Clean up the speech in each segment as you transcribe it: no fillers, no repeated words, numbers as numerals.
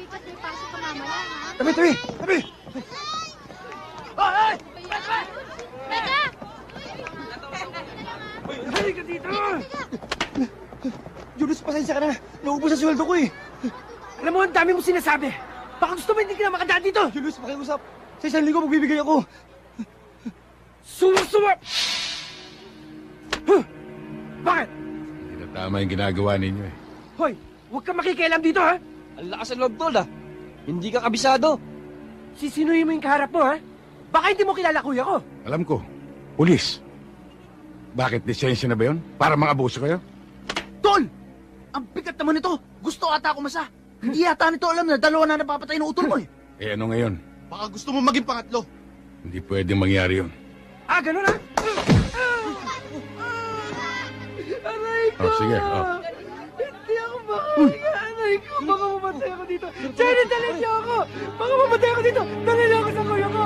At may pasok ka mamaya, ha? Tabi, tabi! Tabi! Ay! Teka! Halika dito! Julius, pasensya ka na. Naubos ang sweldo ko eh. Alam mo, ang dami mo sinasabi. Baka gusto mo hindi ka na makadaan dito. Julius, pakiusap. Sa 1,000 magbibigay ako. Suwa! Huh? Bakit? Hindi na tama yung ginagawa ninyo eh. Hoy, huwag kang makikialam dito, ha? Ang lakas ng loob, tol, ah. Hindi ka kabisado. Sisinuhin mo yung kaharap mo, ha? Baka hindi mo kilala kuya ko. Alam ko, pulis. Bakit lisensya na ba yun? Para mga abuso kayo? Tol! Ang bigat naman nito. Gusto ata ako masa. Hindi yata nito alam na dalawa na napapatay ng utol mo eh. Eh ano ngayon? Baka gusto mo maging pangatlo. Hindi pwedeng mangyari yun. Ah, ganun, ha? Aray ko! Oh, sige, oh. Hindi ako makahinga. Aray ko, baka mamatay ako dito. Jenny, dalhin niyo ako! Baka mamatay ako dito. Dalhin niyo ako sa kuya ko!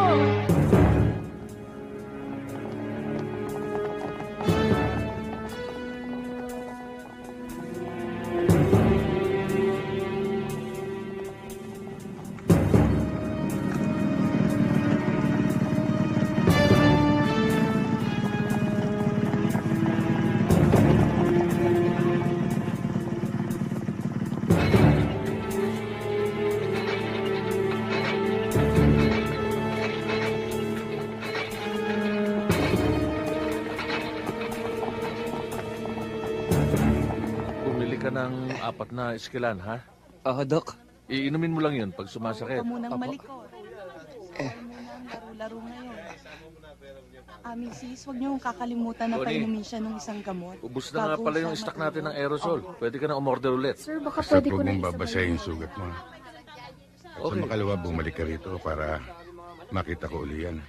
Bumili ka ng 4 na iskilan, ha? Dok. Iinumin mo lang yun pag sumasakit. Huwag ka munang malikot. Laro-laro ngayon. Mrs., huwag niyo kakalimutan na Tony. painumin siya ng isang gamot. Ubus na nga pala yung stock natin ng aerosol. Pwede ka na umorder ulit. Sir, baka Basta pwede ko huwag na mong babasahin yung sugat mo. At sa makalawa, bumalik ka rito para makita ko uli yan.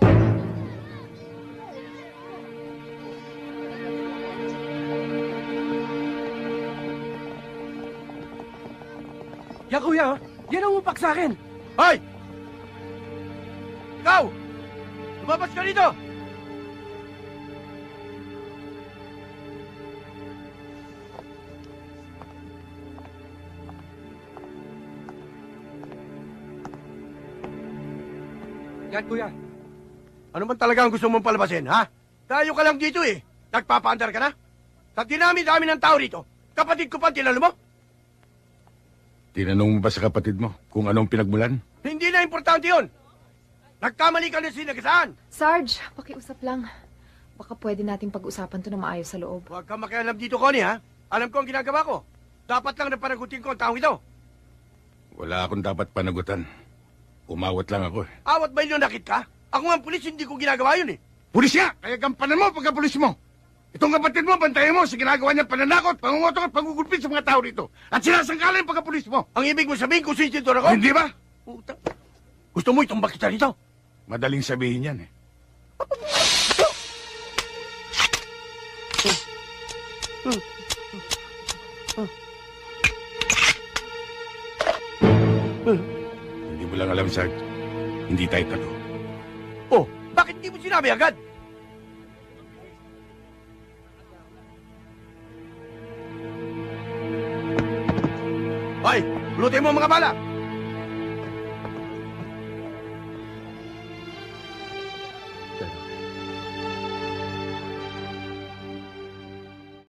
Yan, kuya, ha? Yan ang upak sa akin. Hoy! Ikaw! Lumabas ka dito! Yan, kuya. Ano man talaga ang gusto mong palabasin, ha? Tayo ka lang dito eh. Nagpapaandar ka na? Sa dinami-dami ng tao rito, kapatid ko pa ang tinalo mo? Tinanong mo ba sa kapatid mo kung anong pinagmulan? Hindi na importante yun. Nagkamali ka na sinagasaan. Sarge, pakiusap lang. Baka pwede nating pag-usapan to na maayos sa loob. Huwag kang makialam dito, Connie, ha? Alam ko ang ginagawa ko. Dapat lang na panagutin ko ang taong ito. Wala akong dapat panagutan. Umawat lang ako eh. Awat ba yun nakit ka? Ako nga ang pulis, hindi ko ginagawa yun eh. Pulis nga! Kaya gampanan mo pagka-pulis mo! Itong kapatid mo, bantayan mo sa ginagawa niya pananakot, pangungotok at pangugulpit sa mga tao rito. At sinasangkalan yung pagka-pulis mo. Ang ibig mo sabihin kung sinsintor ako? Hindi ba? Puta. Gusto mo itumbak kita rito? Madaling sabihin yan eh. Hindi mo lang alam, Sarge. Hindi tayo talo. Oh, bakit di mo sinabi agad? Hoy, lutin mo ang mga bala!